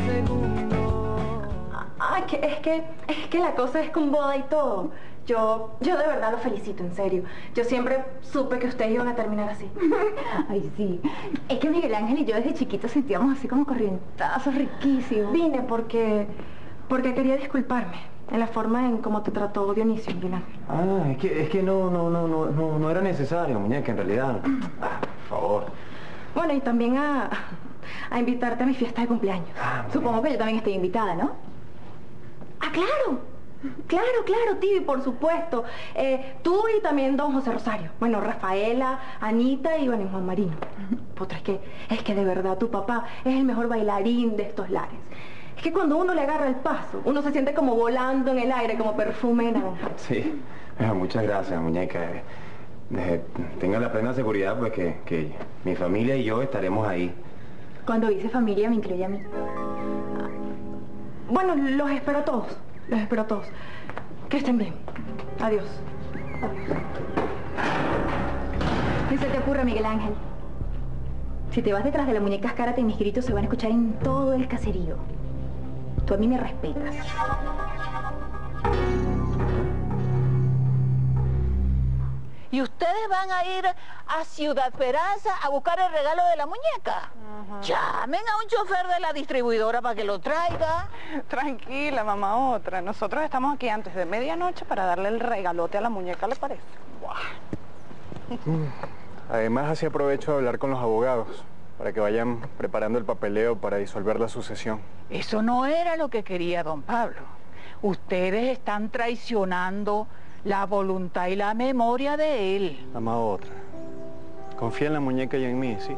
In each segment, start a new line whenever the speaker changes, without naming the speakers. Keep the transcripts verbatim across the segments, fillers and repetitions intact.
segundo.
Ay, que, es que es que la cosa es con boda y todo. Yo, yo de verdad lo felicito, en serio. Yo siempre supe que ustedes iban a terminar así.
Ay, sí. Es que Miguel Ángel y yo desde chiquitos sentíamos así como corrientazos riquísimos.
Vine porque, porque quería disculparme en la forma en cómo te trató Dionisio, Miguel Ángel.
Ah, es que, es que no, no, no, no, no, no era necesario, muñeca, en realidad. Ah, por favor.
Bueno, y también a, a invitarte a mi fiesta de cumpleaños.
Ah,
Supongo que yo también estoy invitada, ¿no?
Ah, claro. Claro, claro, Tibi, por supuesto. Eh, tú y también don José Rosario. Bueno, Rafaela, Anita y, bueno, y Juan Marino. Puta, es que, es que de verdad tu papá es el mejor bailarín de estos lares. Es que cuando uno le agarra el paso, uno se siente como volando en el aire, como perfume de naranja.
Sí, eh, muchas gracias, muñeca. Eh, eh, tenga la plena seguridad, pues, que, que mi familia y yo estaremos ahí.
Cuando dice familia me incluye a mí.
Bueno, los espero a todos. Los espero a todos. Que estén bien. Adiós. Adiós.
¿Qué se te ocurre, Miguel Ángel? Si te vas detrás de la muñeca Escárate, mis gritos se van a escuchar en todo el caserío. Tú a mí me respetas.
¿Y ustedes van a ir a Ciudad Esperanza a buscar el regalo de la muñeca? Uh-huh. Llamen a un chofer de la distribuidora para que lo traiga.
Tranquila, mamá otra. Nosotros estamos aquí antes de medianoche para darle el regalote a la muñeca, ¿le parece?
Además, así aprovecho de hablar con los abogados para que vayan preparando el papeleo para disolver la sucesión.
Eso no era lo que quería don Pablo. Ustedes están traicionando la voluntad y la memoria de él.
Mamá otra. Confía en la muñeca y en mí, ¿sí?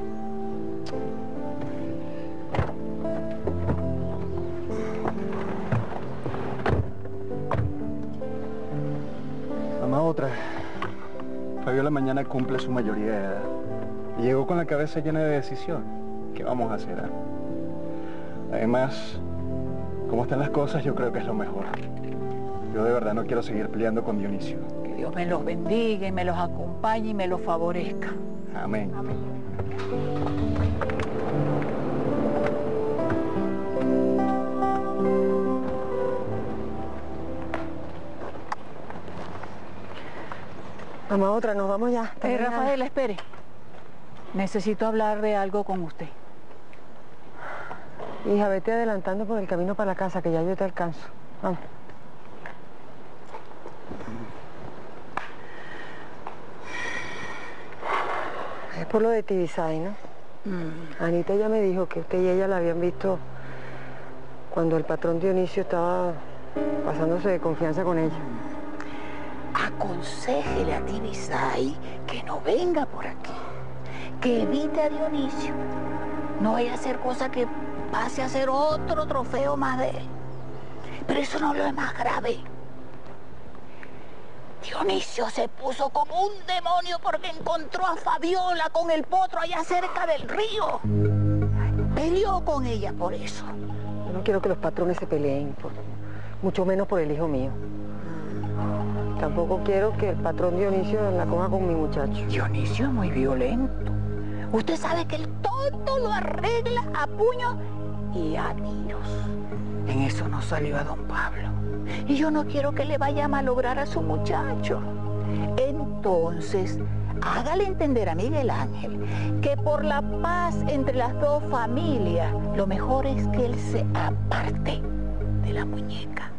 Mamá otra. Fabiola mañana cumple su mayoría de edad. Y llegó con la cabeza llena de decisión. ¿Qué vamos a hacer? ¿Eh? Además, como están las cosas, yo creo que es lo mejor. Yo de verdad no quiero seguir peleando con Dionisio.
Que Dios me los bendiga y me los acompañe y me los favorezca.
Amén.
Amén.
Mamá otra, nos vamos ya.
Eh, Rafael, espere. Necesito hablar de algo con usted.
Hija, vete adelantando por el camino para la casa, que ya yo te alcanzo. Vamos. Es por lo de Tibisay, ¿no? Mm. Anita ya me dijo que usted y ella la habían visto cuando el patrón Dionisio estaba pasándose de confianza con ella.
Aconséjele a Tibisay que no venga por aquí, que evite a Dionisio. No vaya a hacer cosa que pase a ser otro trofeo más de él. Pero eso no es lo más grave. Dionisio se puso como un demonio porque encontró a Fabiola con el potro allá cerca del río. Peleó con ella por eso.
Yo no quiero que los patrones se peleen, por, mucho menos por el hijo mío. Tampoco quiero que el patrón Dionisio la coja con mi muchacho.
Dionisio es muy violento. Usted sabe que él todo lo arregla a puños y a tiros. En eso no salió a don Pablo. Y yo no quiero que le vaya a malograr a su muchacho. Entonces, hágale entender a Miguel Ángel que por la paz entre las dos familias, lo mejor es que él se aparte de la muñeca.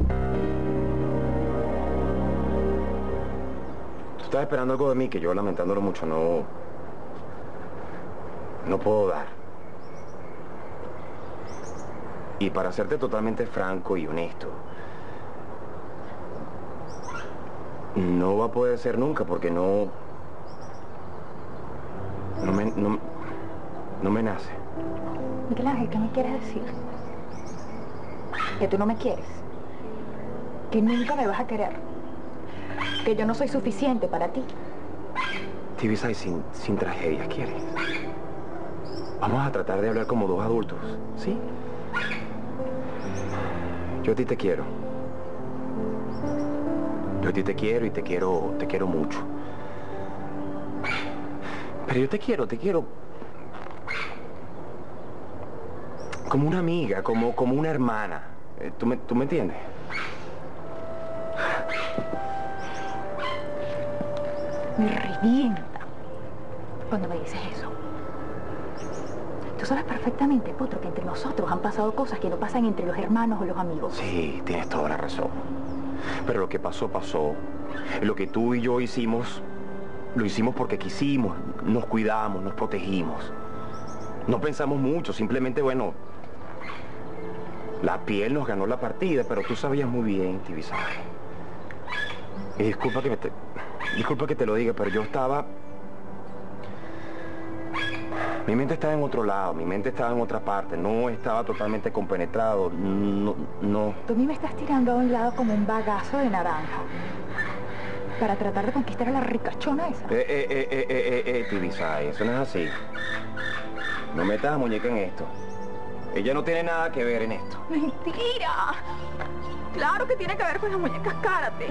Tú estás esperando algo de mí que yo, lamentándolo mucho, no... no puedo dar. Y para serte totalmente franco y honesto, no va a poder ser nunca porque no... No me... no, no me nace.
Miguel Ángel, ¿qué me quieres decir? Que tú no me quieres. Que nunca me vas a querer. Que yo no soy suficiente para ti.
Tibisay, sin, sin tragedias, ¿quieres? Vamos a tratar de hablar como dos adultos, ¿sí? Yo a ti te quiero. Yo a ti te quiero y te quiero, te quiero mucho. Pero yo te quiero, te quiero... como una amiga, como, como una hermana. Eh, ¿Tú me, tú me entiendes?
Me revienta cuando me dices eso. Tú sabes perfectamente, Potro, que entre nosotros han pasado cosas que no pasan entre los hermanos o los amigos.
Sí, tienes toda la razón. Pero lo que pasó, pasó. Lo que tú y yo hicimos, lo hicimos porque quisimos. Nos cuidamos, nos protegimos. No pensamos mucho, simplemente, bueno, la piel nos ganó la partida, pero tú sabías muy bien, Tibisay. Y disculpa que me te... Disculpa que te lo diga, pero yo estaba... Mi mente estaba en otro lado, mi mente estaba en otra parte, no estaba totalmente compenetrado, no, no...
Tú a mí me estás tirando a un lado como un bagazo de naranja para tratar de conquistar a la ricachona esa.
Eh, eh, eh, eh, eh, eh, Tibisay, eso no es así. No metas a muñeca en esto. Ella no tiene nada que ver en esto.
¡Mentira! Claro que tiene que ver con las muñecas karate.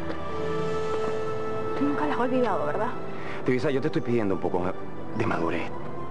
Tú nunca las has olvidado, ¿verdad?
Tibisay, yo te estoy pidiendo un poco de madurez.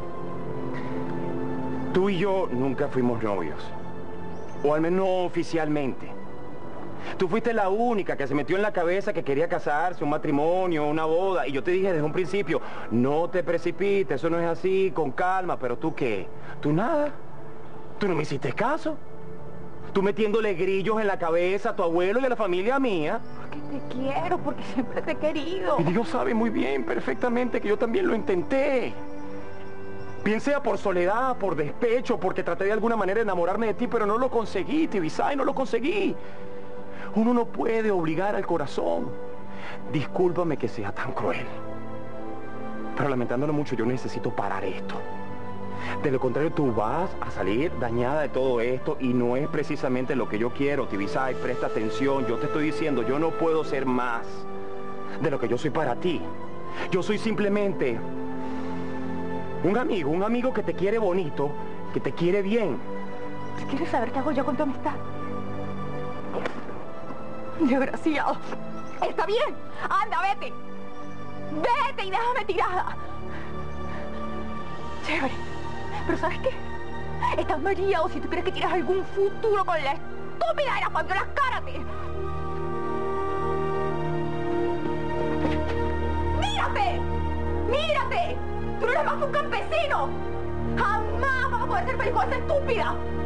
Tú y yo nunca fuimos novios. O al menos no oficialmente. Tú fuiste la única que se metió en la cabeza que quería casarse, un matrimonio, una boda. Y yo te dije desde un principio, no te precipites, eso no es así, con calma. Pero ¿tú qué? ¿Tú nada? ¿Tú no me hiciste caso? ¿Tú metiéndole grillos en la cabeza a tu abuelo y a la familia mía?
Porque te quiero, porque siempre te he querido.
Y Dios sabe muy bien, perfectamente, que yo también lo intenté. Bien sea por soledad, por despecho, porque traté de alguna manera de enamorarme de ti, pero no lo conseguí, Tibisay, no lo conseguí. Uno no puede obligar al corazón. Discúlpame que sea tan cruel. Pero lamentándolo mucho, yo necesito parar esto. De lo contrario, tú vas a salir dañada de todo esto y no es precisamente lo que yo quiero, Tibisay. Presta atención, yo te estoy diciendo, yo no puedo ser más de lo que yo soy para ti. Yo soy simplemente un amigo, un amigo que te quiere bonito, que te quiere bien.
¿Quieres saber qué hago yo con tu amistad? Desgraciado. Está bien. Anda, vete. Vete y déjame tirada. Chévere. Pero ¿sabes qué? Estás mareado si tú crees que tienes algún futuro con la estúpida de la Fabiola Karate. ¡Mírate! ¡Mírate! ¡Tú no eres más que un campesino! ¡Jamás vas a poder ser feliz con esa estúpida!